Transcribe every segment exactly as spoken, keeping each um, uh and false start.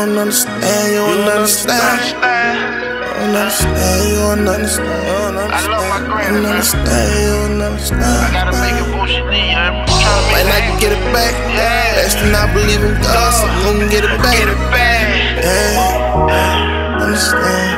don't understand, you don't understand. You don't understand, you don't understand. I love my granny, you don't understand, you don't understand. I gotta make it bullshit D, you heard me? Might not get it back. Yeah. Best to not believe in God, so I'm gonna get it back. Get it back. Yeah. Understand.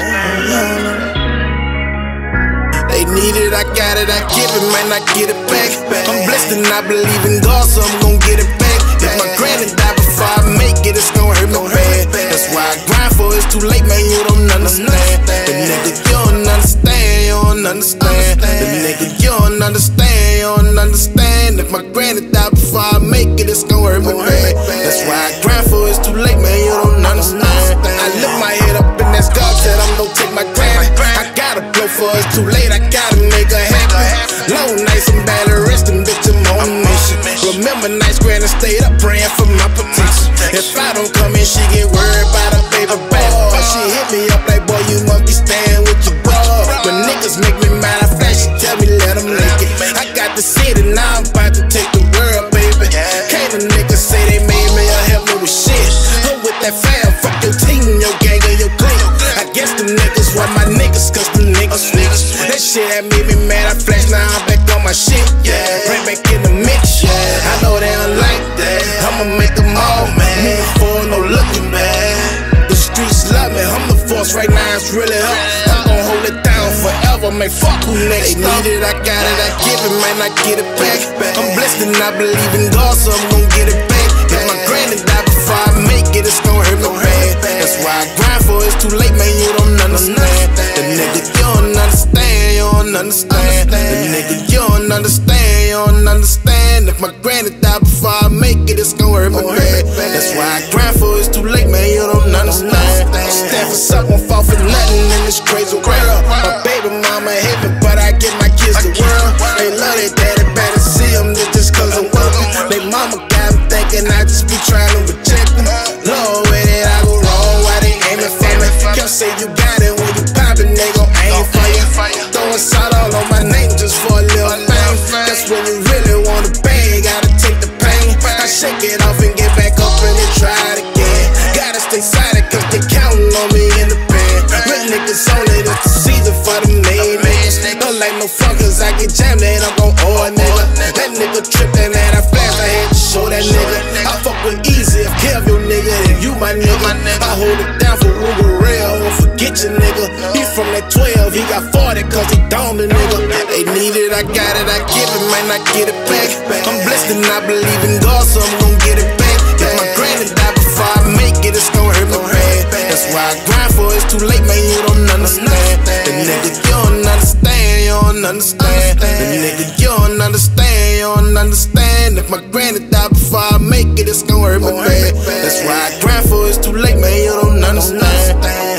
They need it, I got it, I give it, might not get it back. I'm blessed and I believe in God, so I'm gon' get it back. If my granny die before I make it, it's gon' hurt me bad. That's why I grind for it, it's too late, man, you don't understand. The nigga, you don't understand, you don't understand. The nigga, you don't understand, you don't understand. If my granny die before I make it, it's gon' hurt me bad. That's why I grind for it, it's too late, man, you don't understand. I lift my head up and that's God said I'm gon' take my granny. I gotta blow for it, it's too late, I gotta make her happy. Long nights and bad resting, bitch, I'm on a mission. Remember nights, granny stayed up praying for my potential. If I don't come in, she get worried about her baby back. She hit me up like, boy, you must be staying with your bro. When niggas make me mad, I flash, she tell me let them lick it. I got the city, now I'm about to take the world, baby. Can't a nigga say they made me or help me with shit. I'm with that fam, fuck your team, your gang, or your clique. I guess them niggas want my niggas, cause them niggas niggas. That shit that made me mad, I flash, now I'm back on my shit. Yeah, bring back in the mix, yeah. I know they don't like that, I'ma make them all, man. Moving forward, no looking back. The streets love me, I'm the force right now, it's really up. I'm gon' hold it down forever, man, fuck who next. They need it, I got it, I give it, man, I get it back. I'm blessed and I believe in God, so I'm gon' get it back. If my granny die before I make it, it's gon' hurt me bad. That's why I grind for it, it's too late, man, you don't understand. The nigga, you don't understand, you don't understand. The nigga, you don't understand, you don't understand. If my granny die before I make it, it's gon' hurt me bad. That's why I grind for it, it's too late, man, you don't understand. Stand for something, fall for nothing in this crazy world. My baby mama hate me, but I give my kids the world. They love their daddy, better see them just cause I'm working. They mama got them thinking I just be trying to reject them. Lord, where did I go wrong? Why they aiming for me? Y'all say you got it when you poppin', they gon' aim for you. Throwing salt all on my name just for a little thing. That's when you really wanna bang, gotta take the pain. I shake it off and get back up and then try it again. Gotta stay silent cause they counting on me in the pen. Real niggas only, it's the season for the main niggas. Don't like no fuckers, I get jammed and I'm gon' owe a nigga. That nigga trippin' and I flash, I had to show that nigga. I fuck with easy, if Kev your nigga, then you my nigga. I hold it down for Ruger Rail, I won't forget your nigga. He from that twelve, he got forty cause he down the nigga. They need it, I got it, I give it, might not get it back. I'm blessed and I believe in God, so I'm gon' get it back. If my granny die before I make it, it's gon' hurt me bad. That's why I grind for it, it's too late, man, you don't understand. The nigga, you don't understand, you don't understand. The nigga, you don't understand, you don't understand. If my granny die before I make it, it's gon' hurt me bad. That's why I grind for it, it's too late, man, you don't understand.